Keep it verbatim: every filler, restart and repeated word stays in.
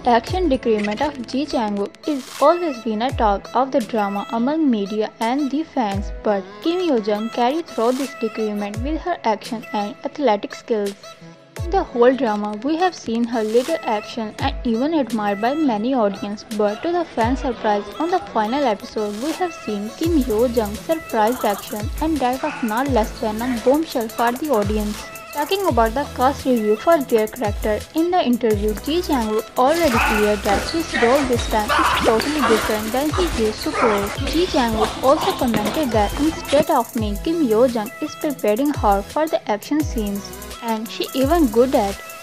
action decrement of Ji Chang-wook is always been a talk of the drama among media and the fans, but Kim Yo-jung carried through this decrement with her action and athletic skills. In the whole drama, we have seen her little action and even admired by many audience, but to the fan surprise, on the final episode, we have seen Kim Yo-jung's surprise action, and that was not less than a bombshell for the audience. Talking about the cast review for their character, in the interview, Ji Chang-wook already cleared that his role this time is totally different than he used to play. Ji Chang-wook also commented that instead of me, Kim Yo-jung is preparing her for the action scenes, and she even good at